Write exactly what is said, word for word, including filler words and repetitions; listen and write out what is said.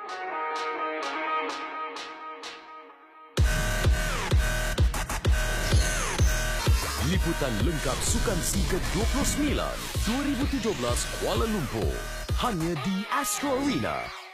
Liputan lengkap Sukan C ke dua puluh sembilan dua ribu tujuh belas Kuala Lumpur hanya di Astro Arena.